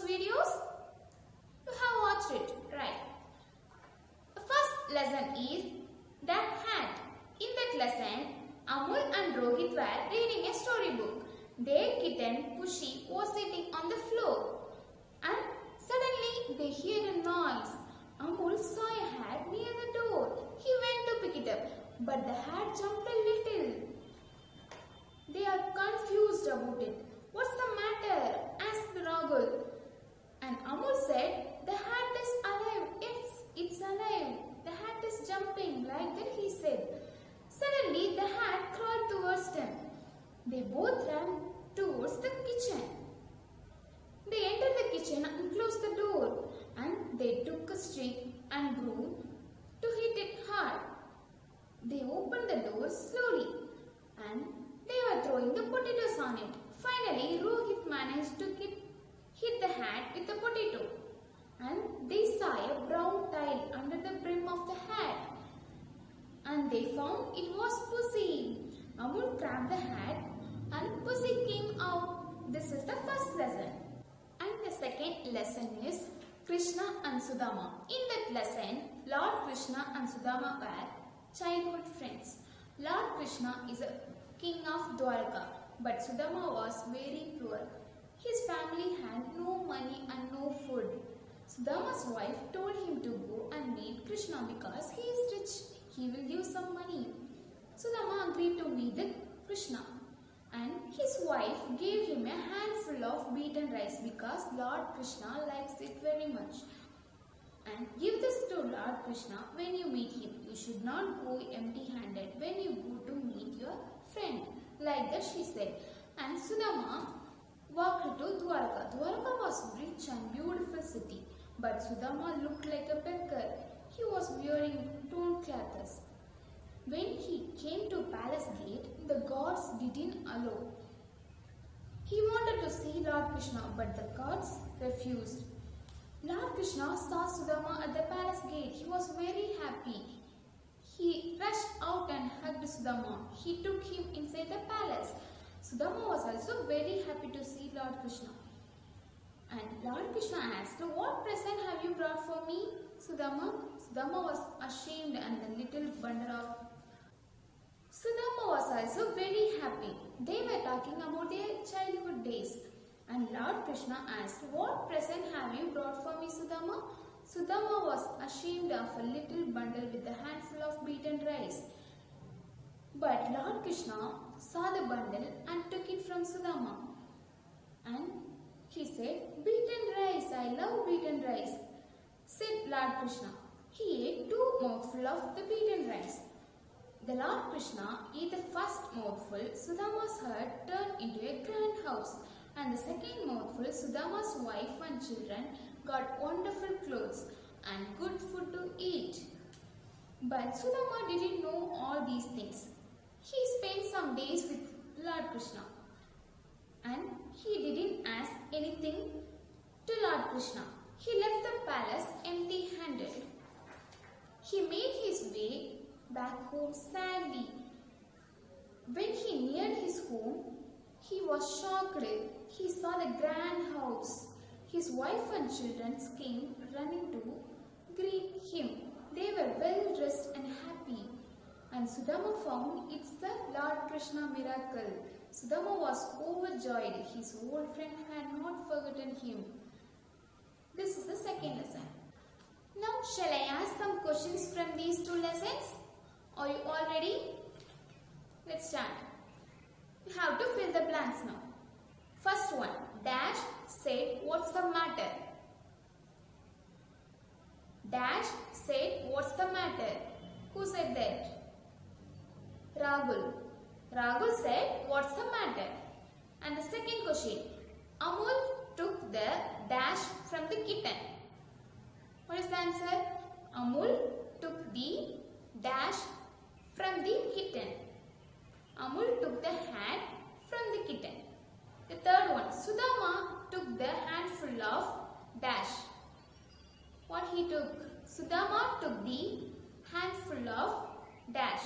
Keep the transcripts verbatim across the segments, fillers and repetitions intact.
videos? You have watched it, right? The first lesson is the hat. In that lesson, Amul and Rohit were reading a storybook. Their kitten Pushy was sitting on the floor and suddenly they heard a noise. Amul saw a hat near the door. He went to pick it up, but the hat jumped a little. They are confused about it. What's the matter? Asked Rahul. And Amul said, the hat is alive. It's, it's alive. The hat is jumping. Like that he said. Suddenly the hat crawled towards them. They both ran towards the kitchen. They entered the kitchen and closed the door. And they took a stick and broom to hit it hard. They opened the door slowly and they were throwing the potatoes on it. Finally, Rohit managed to get, hit the hat with the potato. And they saw a brown tile under the brim of the hat. And they found it was Pussy. Amul grabbed the hat and Pussy came out. This is the first lesson. And the second lesson is Krishna and Sudama. In that lesson, Lord Krishna and Sudama were childhood friends. Lord Krishna is a king of Dwarka, but Sudama was very poor. His family had no money and no food. Sudama's wife told him to go and meet Krishna because he is rich. He will give some money. Sudama agreed to meet the Krishna, and his wife gave him a handful of beaten rice because Lord Krishna likes it very much. And give this to Lord Krishna when you meet him. You should not go empty-handed when you go to meet your friend. Like that she said. And Sudama walked to Dwarka. Dwarka was a rich and beautiful city. But Sudama looked like a beggar. He was wearing torn clothes. When he came to palace gate, the gods didn't allow. He wanted to see Lord Krishna, but the gods refused. Lord Krishna saw Sudama at the palace gate. He was very happy. He rushed out and hugged Sudama. He took him inside the palace. Sudama was also very happy to see Lord Krishna. And Lord Krishna asked, what present have you brought for me, Sudama? Sudama was ashamed and the little bundle of... Sudama was also very happy. They were talking about their childhood days. And Lord Krishna asked, what present have you brought for me, Sudama? Sudama was ashamed of a little bundle with a handful of beaten rice. But Lord Krishna saw the bundle and took it from Sudama. And he said, beaten rice, I love beaten rice, said Lord Krishna. He ate two mouthfuls of the beaten rice. The Lord Krishna ate the first mouthful. Sudama's hut turned into a grand house. And the second mouthful, Sudama's wife and children got wonderful clothes and good food to eat. But Sudama didn't know all these things. He spent some days with Lord Krishna. And he didn't ask anything to Lord Krishna. He left the palace empty-handed. He made his way back home sadly. When he neared his home, he was shocked. He saw the grand house. His wife and children came running to greet him. They were well dressed and happy. And Sudama found it's the Lord Krishna miracle. Sudama was overjoyed. His old friend had not forgotten him. This is the second lesson. Now, shall I ask some questions from these two lessons? Are you all ready? Let's start. You have to fill the blanks now. First one, Dash said, what's the matter? Dash said, what's the matter? Who said that? Rahul. Rahul said, what's the matter? And the second question, Amul took the dash from the kitten. What is the answer? Amul took the dash from the kitten. Amul took the hat from the kitten. The third one, Sudama took the handful of dash. What he took? Sudama took the handful of dash.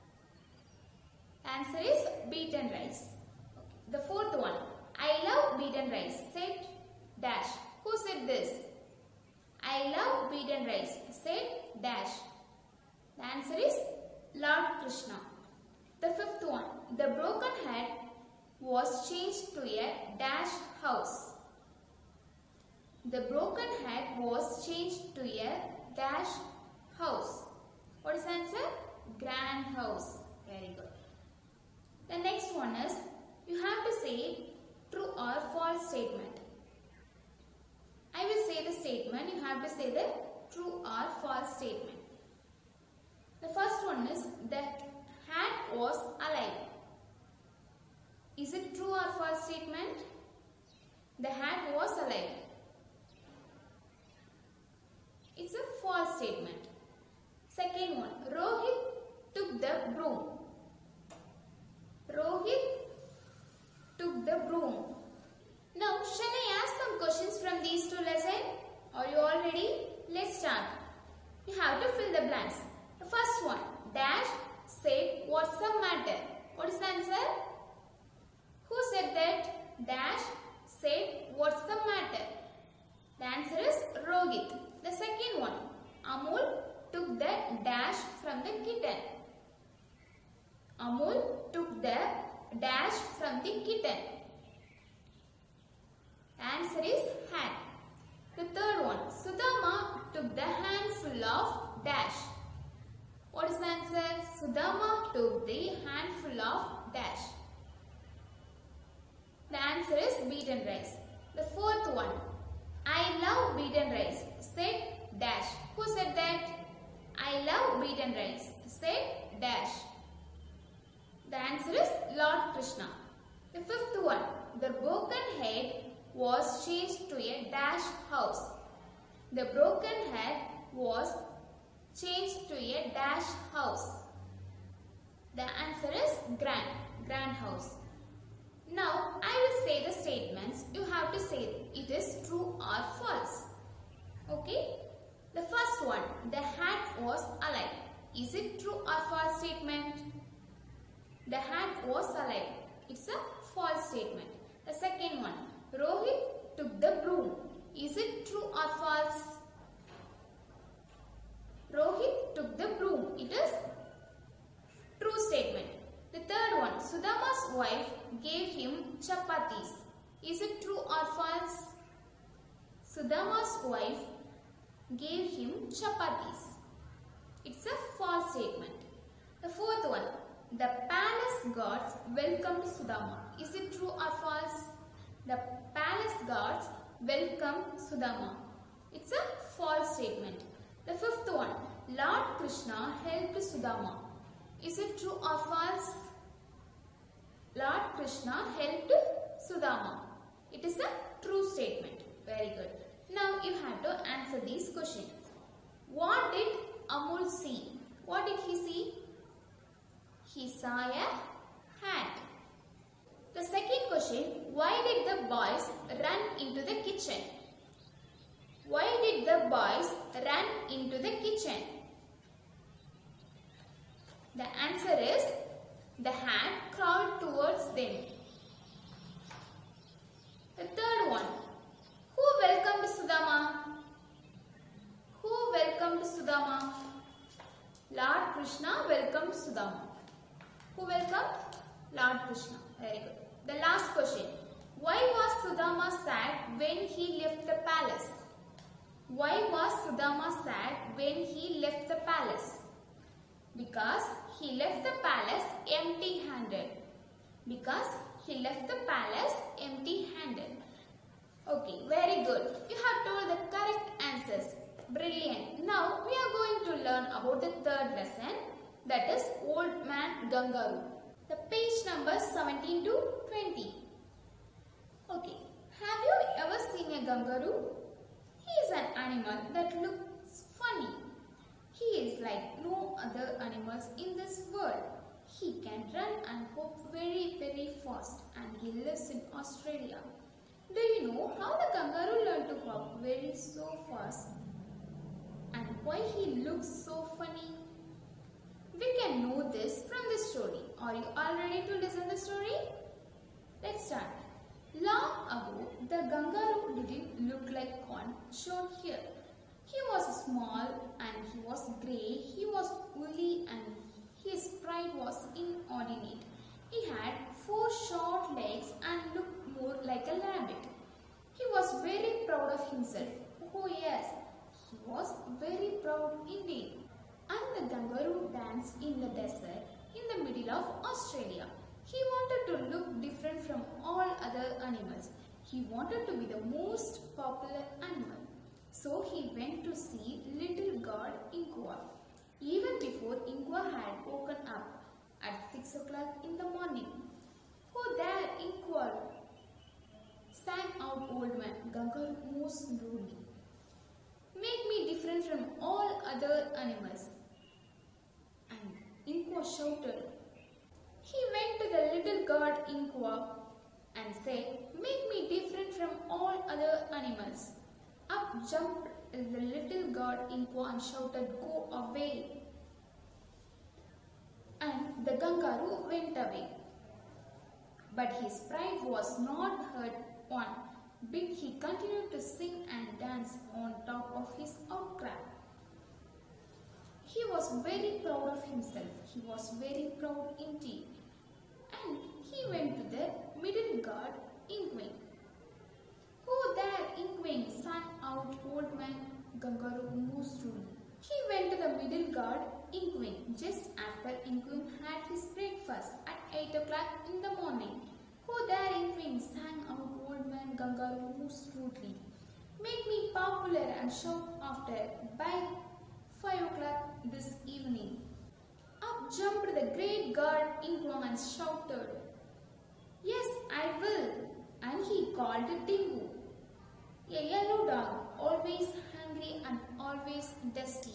Answer is beaten rice. Okay. The fourth one, I love beaten rice, said dash. Who Who said this? I love beaten rice, said dash. The answer is Lord Krishna. The fifth one. The broken head was changed to a dash house. The broken head was changed to a dash house. What is the answer? Grand house. Very good. The next one is, you have to say true or false statement. I will say the statement, you have to say the true or false statement. The first one is, the hat was alive. Is it true or false statement? The hat was alive. It's a false statement. Second one, Rohit took the broom. Rohit took the broom. Now, shall I ask some questions from these two lessons? Are you all ready? Let's start. You have to fill the blanks. The first one, dash said, what's the matter? What is the answer? Who said that? Dash said, what's the matter? The answer is Rohit. The second one, Amul took the dash from the kitten. Amul took the dash from the kitten. The answer is hat. The third one, Sudama took the handful of dash. What is the answer? Sudama took the handful of dash. The answer is beaten rice. The fourth one, I love beaten rice, said dash. Who said that? I love beaten rice, said dash. The answer is Lord Krishna. The fifth one, the broken head was changed to a dash house. The broken head was changed to a dash house. The answer is grand, grand house. Now, I will say the statements. You have to say it is true or false. Okay? The first one, the hat was alive. Is it true or false statement? The hat was alive. It's a false statement. The second one, Rohit took the broom. Is it true or false? Rohit took the broom. It is true statement. The third one, Sudama's wife gave him chapatis. Is it true or false? Sudama's wife gave him chapatis. It's a false statement. The fourth one, the palace guards welcomed Sudama. Is it true or false? The palace guards welcomed Sudama. It's a false statement. The fifth one, Lord Krishna helped Sudama. Is it true or false? Lord Krishna helped Sudama. It is a true statement. Very good. Now you have to answer these questions. What did Amul see? What did he see? He saw a hat. The second question, why did the boys run into the kitchen? Why did the boys run into the kitchen? The answer is, the hat crawled towards them. The third one, who welcomed Sudama? Who welcomed Sudama? Lord Krishna welcomed Sudama. Who welcomed? Lord Krishna. Very good. The last question, why was Sudama sad when he left the palace? Why was Sudama sad when he left the palace? Because he left the palace empty-handed. Because he left the palace empty-handed. Okay, very good. You have told the correct answers. Brilliant. Now we are going to learn about the third lesson, that is Old Man Gangaru. The page numbers seventeen to twenty. Okay, have you ever seen a Gangaru? He is an animal that looks funny. He is like no other animals in this world. He can run and hop very very fast, and he lives in Australia. Do you know how the kangaroo learned to hop very so fast? And why he looks so funny? We can know this from this story. Are you all ready to listen the story? Let's start. Long ago, the kangaroo didn't look like one shown here. He was small and he was grey, he was woolly and his pride was inordinate. He had four short legs and looked more like a rabbit. He was very proud of himself. Oh yes, he was very proud indeed. And the kangaroo danced in the desert in the middle of Australia. He wanted to look different from all other animals. He wanted to be the most popular animal. So he went to see little god Inkua. Even before Inkua had woken up at six o'clock in the morning. Oh there, Inkua, sang out old man Kangaroo most rudely. Make me different from all other animals. And Inkua shouted. He went to the little god Inkua and said, make me different from all other animals. Up jumped the little god Inkua and shouted, go away. And the kangaroo went away. But his pride was not hurt one bit. He continued to sing and dance on top of his outcrop. He was very proud of himself. He was very proud indeed. And he went to the middle god Inkwing. Oh there, Inkwing, sang out old man Kangaroo most rudely. He went to the middle god Inkwing just after Inkwing had his breakfast at eight o'clock in the morning. Oh there, Inkwing, sang out old man Kangaroo most rudely. Make me popular and shout after by five o'clock this evening. Up jumped the great god Inkwang and shouted, yes, I will. And he called Dingo, a yellow dog, always hungry and always dusty.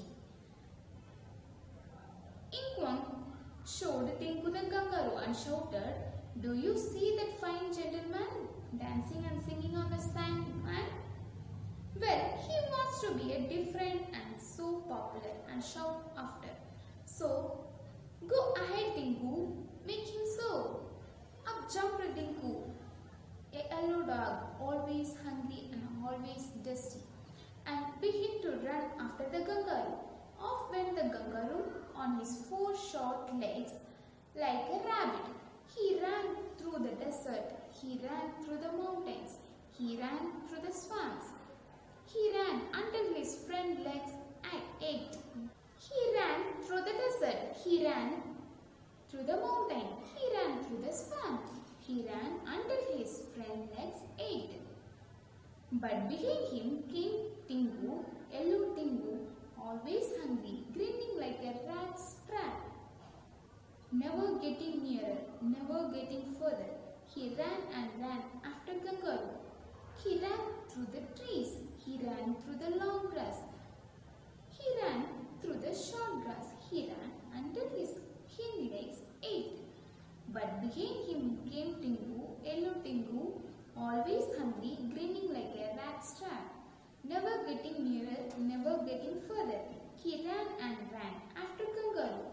Inkwang showed Dingo the kangaroo and shouted, do you see that fine gentleman dancing and singing on the sand man? Well, he wants to be a different and so popular and shout after. So, go ahead, Dingo, make him so. Up jumped Dingo, a yellow dog, always hungry and always dusty, and began to run after the kangaroo. Off went the kangaroo on his four short legs like a rabbit. He ran through the desert, he ran through the mountains, he ran through the swamps. He ran until his front legs ached. He ran through the desert, he ran through the mountain, he ran through the swamp. He ran until his front legs ached. But behind him came Dingo, yellow Dingo, always hungry, grinning like a rat's trap. Never getting nearer, never getting further, he ran and ran after kangaroo. He ran through the trees, he ran through the long grass, he ran through the short grass, he ran until his hind legs ached. But behind him came Dingo, yellow Dingo, always hungry, grinning like a rat's trap. Never getting nearer, never getting further, he ran and ran after kangaroo.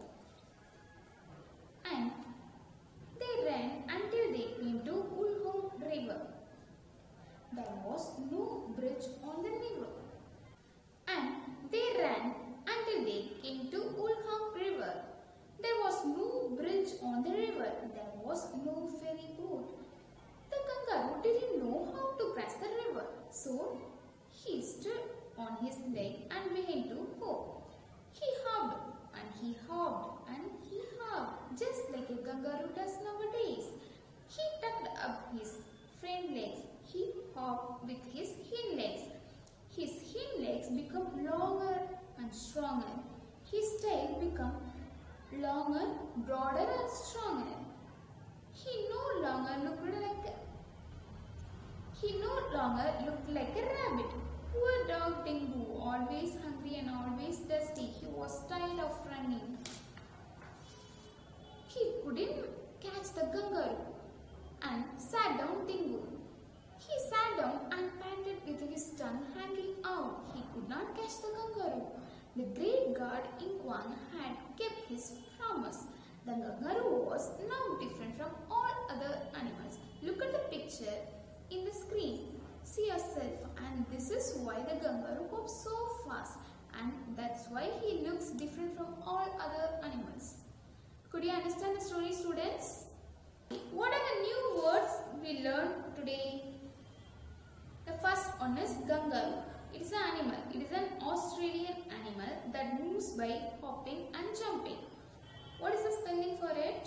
And they ran until they came to Woolhong River. There was no bridge on the river. And they ran until they came to Woolhong River. There was no bridge on the river. There was no ferry boat. The kangaroo didn't know how to cross the river. So he stood on his leg and began to hop. He hopped and he hopped and he hopped just like a kangaroo does nowadays. He tucked up his front legs. He hopped with his hind legs. His hind legs become longer and stronger. His tail become longer, broader and stronger. He no longer looked like a, he no longer looked like a rabbit. Poor dog Dingo, always hungry and always thirsty. He was tired of running. He couldn't catch the kangaroo and sat down Dingo. He sat down and panted with his tongue hanging out. He could not catch the kangaroo. The great god Inkwang had kept his promise. The kangaroo was now different from all other animals. Look at the picture screen. See yourself, and this is why the kangaroo hops so fast, and that's why he looks different from all other animals. Could you understand the story, students? What are the new words we learned today? The first one is kangaroo. It is an animal. It is an Australian animal that moves by hopping and jumping. What is the spelling for it?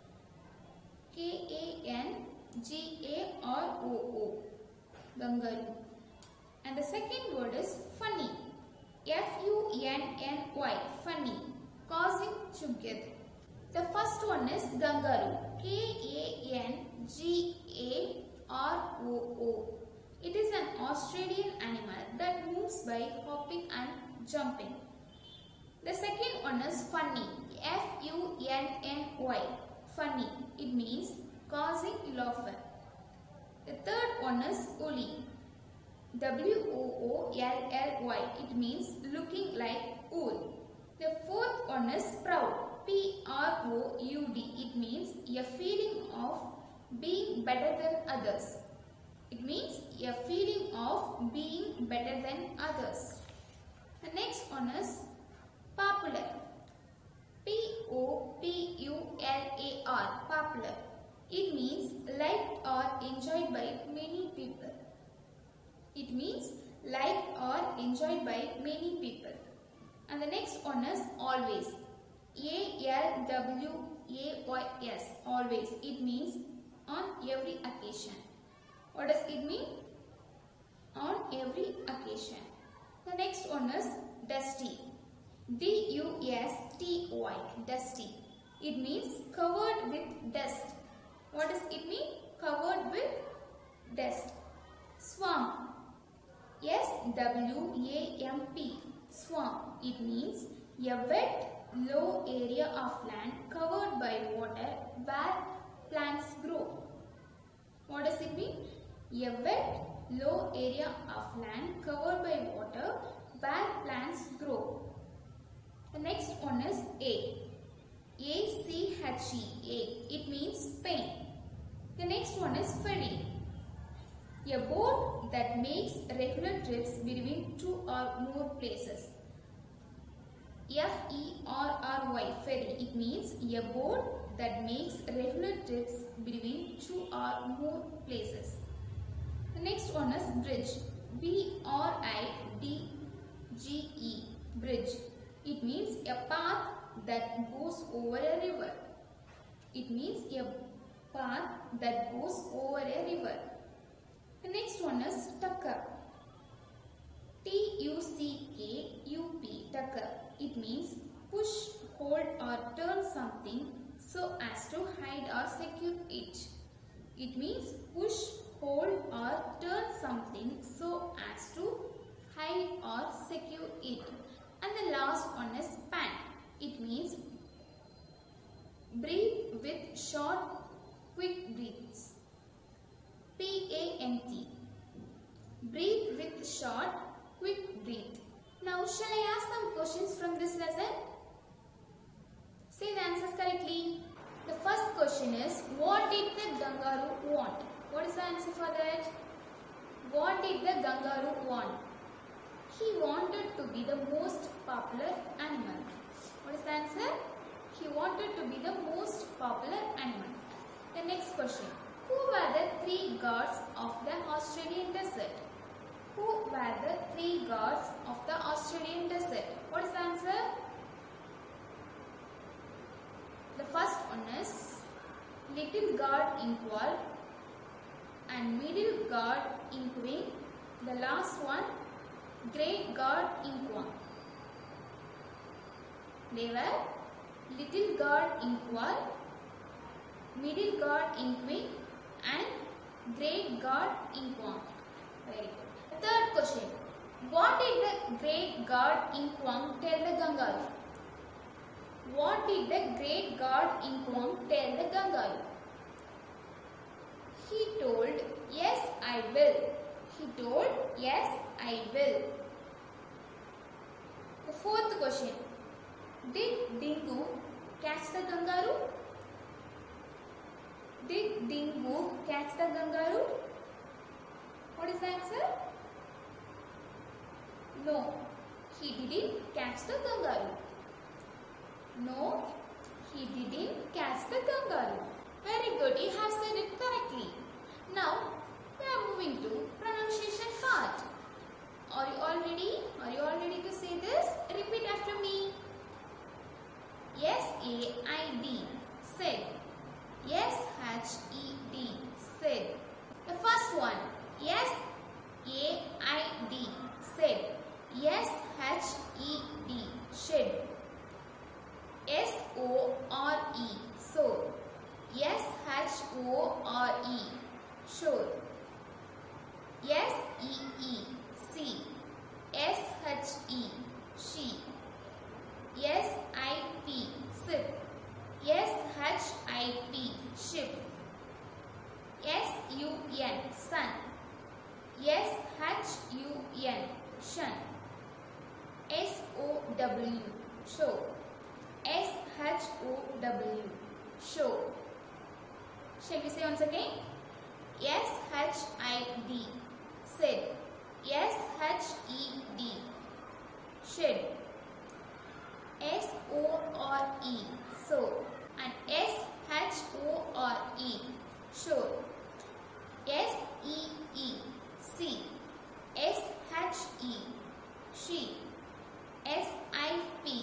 K A N G A R O O. Kangaroo. And the second word is funny. F U N N Y. Funny. Causing together. The first one is kangaroo. K A N G A R O O. It is an Australian animal that moves by hopping and jumping. The second one is funny. F U N N Y. Funny. It means causing laughter. The third one is woolly. W O O L L Y. It means looking like wool. The fourth one is proud. P R O U D. It means a feeling of being better than others. It means a feeling of being better than others. The next one is popular. P O P U L A R. Popular. It means liked or enjoyed by many people. It means liked or enjoyed by many people. And the next one is always. A L W A Y S. Always. It means on every occasion. What does it mean? On every occasion. The next one is dusty. D U S T Y. Dusty. It means covered with dust. What does it mean? Covered with dust. Swamp. S W A M P. Swamp. It means a wet, low area of land covered by water where plants grow. What does it mean? A wet, low area of land covered by water where plants grow. The next one is A. A C H E. A. It means pain. The next one is ferry. A boat that makes regular trips between two or more places. F E R R Y. Ferry. It means a boat that makes regular trips between two or more places. The next one is bridge. B R I D G E. Bridge. It means a path that goes over a river. It means a path that goes over a river. The next one is tucker. T U C K U P. Tucker. It means push, hold or turn something so as to hide or secure it. It means push, hold or turn something so as to hide or secure it. And the last one is pant. It means breathe with short, quick breaths. P A N T. Breathe with short, quick breath. Now shall I ask some questions from this lesson? Say the answers correctly. The first question is, what did the kangaroo want? What is the answer for that? What did the kangaroo want? He wanted to be the most popular animal. What is the answer? He wanted to be the most popular animal. The next question. Who were the three gods of the Australian desert? Who were the three gods of the Australian desert? What is the answer? The first one is little god Inkwell and middle god Inkwing. The last one great god Inkwang. They were little god Inkwell, middle god Inkwing and great god Inkwang. Very good. Third question. What did the great god Inkwang tell the kangaroo? What did the great god Inkwang tell the kangaroo? He told, yes, I will. He told, yes, I will. The fourth question. Did Dingo catch the kangaroo? Did Dingo catch the kangaroo? What is the answer? No, he didn't catch the kangaroo. No, he didn't catch the kangaroo. Very good, you have said it correctly. Now, we are moving to pronunciation part. Are you all ready? Are you all ready to say this? Repeat after me. S A I D, said. S H E D, said. The first one, S A I D, said. S H E D, shed. S O R E, so. S H O R E, shore. S E E, see. S H E, she. S I P, sip. S H I P, ship. S U N, sun. S H U N, shun. S O W, show. S H O W, show. Shall we say once again? S H I D, said. S H E D, shed. S O R E, so. And S H O R E, shore. S E E, see. S H E, she. S I P,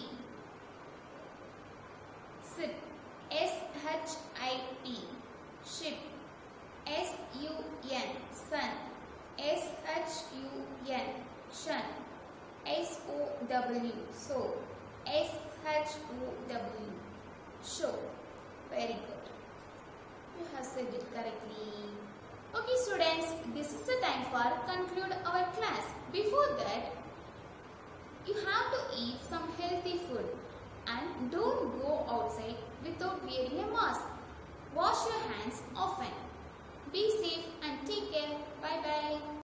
sip. S H I P, ship. S U N, sun. S H U N, shun. S O W, so. S H O W, show. Very good. You have said it correctly. Okay students, this is the time for conclude our class. Before that, you have to eat some healthy food and don't go outside without wearing a mask. Wash your hands often. Be safe and take care. Bye bye.